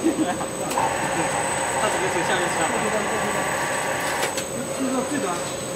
他只能走下面枪。 这个最短。